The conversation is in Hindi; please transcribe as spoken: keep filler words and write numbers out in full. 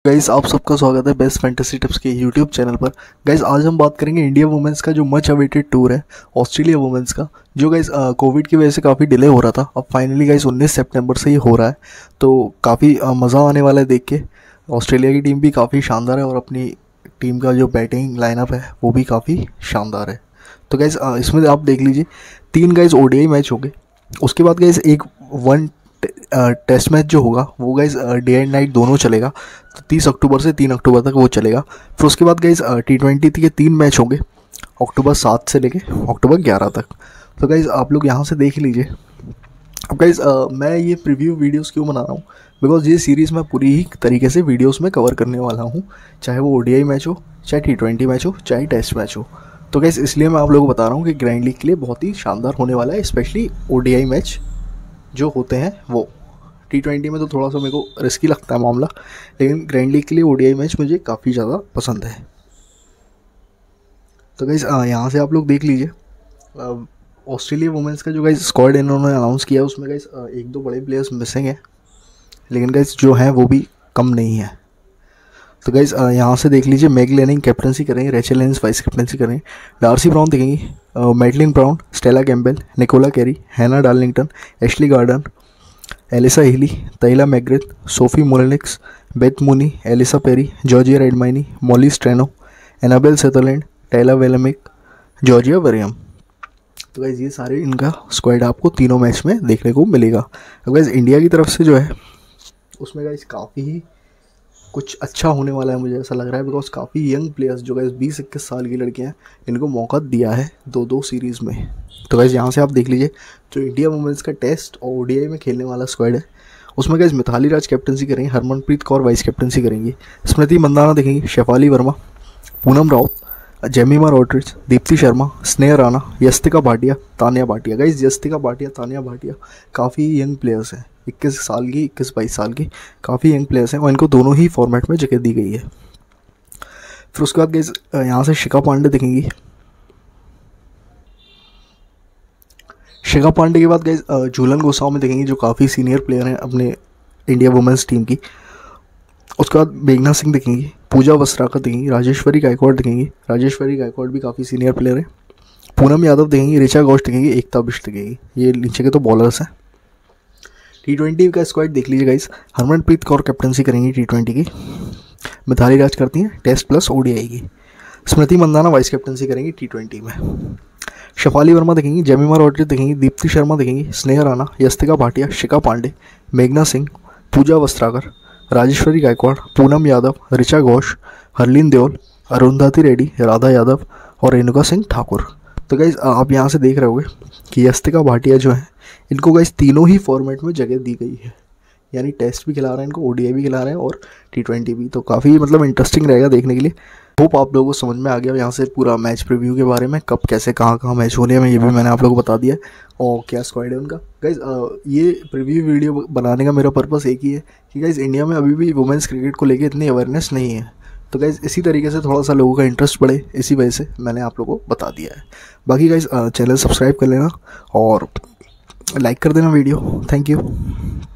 गाइस आप सबका स्वागत है बेस्ट फैंटेसी टिप्स के यूट्यूब चैनल पर। गाइस आज हम बात करेंगे इंडिया वुमेन्स का जो मच अवेटेड टूर है ऑस्ट्रेलिया वुमेन्स का, जो गाइस कोविड की वजह से काफ़ी डिले हो रहा था। अब फाइनली गाइस उन्नीस सितंबर से ही हो रहा है, तो काफ़ी मज़ा आने वाला है देख के। ऑस्ट्रेलिया की टीम भी काफ़ी शानदार है और अपनी टीम का जो बैटिंग लाइनअप है वो भी काफ़ी शानदार है। तो गाइस इसमें आप देख लीजिए तीन गाइस ओडीआई मैच हो गए, उसके बाद गाइस एक वन टेस्ट मैच जो होगा वो गाइस डे एंड नाइट दोनों चलेगा, तो तीस अक्टूबर से तीन अक्टूबर तक वो चलेगा। फिर उसके बाद गाइस टी ट्वेंटी के तीन मैच होंगे अक्टूबर सात से लेके अक्टूबर ग्यारह तक। तो गाइस आप लोग यहाँ से देख लीजिए। अब गाइस मैं ये प्रीव्यू वीडियोस क्यों बना रहा हूँ, बिकॉज ये सीरीज़ मैं पूरी ही तरीके से वीडियोस में कवर करने वाला हूँ, चाहे वो ओडीआई मैच हो, चाहे टी ट्वेंटी मैच हो, चाहे टेस्ट मैच हो। तो गाइस इसलिए मैं आप लोगों को बता रहा हूँ कि ग्रैंड लीग के लिए बहुत ही शानदार होने वाला है, स्पेशली ओडीआई मैच जो होते हैं वो। टी ट्वेंटी में तो थोड़ा सा मेरे को रिस्की लगता है मामला, लेकिन ग्रैंड लीग के लिए ओडीआई मैच मुझे काफ़ी ज़्यादा पसंद है। तो गाइस यहाँ से आप लोग देख लीजिए ऑस्ट्रेलिया वुमेन्स का जो गाइस स्क्वाड इन्होंने अनाउंस किया है उसमें गाइस एक दो बड़े प्लेयर्स मिसिंग हैं, लेकिन गाइस जो हैं वो भी कम नहीं है। तो गाइस यहाँ से देख लीजिए मैग लेनिंग कैप्टनसी करेंगे, रेचल लेनिंग वाइस कैप्टनसी करेंगे, डार्सी ब्राउन देखेंगी, Maitlan Brown, Stella Campbell, Nicola Carey, Hannah Darlington, Ashleigh Gardner, Alyssa Healy, Tahlia McGrath, Sophie Molineux, Beth Mooney, Ellyse Perry, Georgia Redmayne, Molly Strano, Annabel Sutherland, Tayla Vlaeminck, Georgia Wareham. तो गाइस ये सारे इनका स्क्वाड आपको तीनों मैच में देखने को मिलेगा। अब गाइस इंडिया की तरफ से जो है उसमें गाइस काफ़ी ही कुछ अच्छा होने वाला है, मुझे ऐसा लग रहा है, बिकॉज काफ़ी यंग प्लेयर्स जो गाइस बीस इक्कीस साल की लड़कियां हैं इनको मौका दिया है दो दो सीरीज़ में। तो गाइस यहाँ से आप देख लीजिए जो इंडिया वुमेन्स का टेस्ट और ओडीआई में खेलने वाला स्क्वाड है उसमें गाइस मिताली राज कैप्टनसी करेंगे, हरमनप्रीत कौर वाइस कैप्टनसी करेंगी, स्मृति मंदाना देखेंगी, शेफाली वर्मा, पूनम राउत, जेमिमा रॉड्रिग्स, दीप्ति शर्मा, स्नेहा राणा, यस्तिका भाटिया, तानिया भाटिया। गाइस यस्तिका भाटिया, तानिया भाटिया काफ़ी यंग प्लेयर्स हैं, इक्कीस साल की, इक्कीस बाईस साल की काफ़ी यंग प्लेयर्स हैं और इनको दोनों ही फॉर्मेट में जगह दी गई है। फिर उसके बाद गाइस यहाँ से शिखा पांडे दिखेंगी। शिखा पांडे के बाद गाइस झूलन गोस्वामी दिखेंगी जो काफ़ी सीनियर प्लेयर हैं अपने इंडिया वुमेन्स टीम की। उसके बाद मेघना सिंह दिखेंगी, पूजा वस्त्राकर दिखेंगी, राजेश्वरी गायकवाड़ दिखेंगी, राजेश्वरी गायकवाड़ भी काफ़ी सीनियर प्लेयर है, पूनम यादव दिखेंगी, ऋचा घोष दिखेंगी, एकता बिष्ट दिखेंगी। ये नीचे के तो बॉलर्स हैं। टी ट्वेंटी का स्क्वाड देख लीजिए गाइस, हरमनप्रीत कौर कैप्टनसी करेंगी टी ट्वेंटी की, मिताली राज करती हैं टेस्ट प्लस ओडीआई की, स्मृति मंदाना वाइस कैप्टनसी करेंगी टी ट्वेंटी में, शेफाली वर्मा दिखेंगी, जेमिमा रॉड्रिग्स दिखेंगी, दीप्ति शर्मा दिखेंगी, स्नेहा राणा, यस्तिका भाटिया, शिखा पांडे, मेघना सिंह, पूजा वस्त्राकर, राजेश्वरी गायकवाड़, पूनम यादव, ऋचा घोष, हरलीन देओल, अरुंधति रेड्डी, राधा यादव और रेणुका सिंह ठाकुर। तो गाइस आप यहाँ से देख रहे होंगे कि यस्तिका भाटिया जो है इनको गाइस तीनों ही फॉर्मेट में जगह दी गई है, यानी टेस्ट भी खिला रहे हैं इनको, ओडीआई भी खिला रहे हैं और टी ट्वेंटी भी। तो काफ़ी मतलब इंटरेस्टिंग रहेगा देखने के लिए। होप आप लोगों को समझ में आ गया यहाँ से पूरा मैच प्रीव्यू के बारे में, कब कैसे कहाँ कहाँ मैच होने में, ये भी मैंने आप लोगों को बता दिया और क्या स्क्वाड है उनका। गाइज ये प्रीव्यू वीडियो बनाने का मेरा पर्पस एक ही है कि गाइज इंडिया में अभी भी वुमेंस क्रिकेट को लेके इतनी अवेयरनेस नहीं है, तो गाइज इसी तरीके से थोड़ा सा लोगों का इंटरेस्ट बढ़े, इसी वजह से मैंने आप लोगों को बता दिया है। बाकी गाइज चैनल सब्सक्राइब कर लेना और लाइक कर देना वीडियो। Thank you.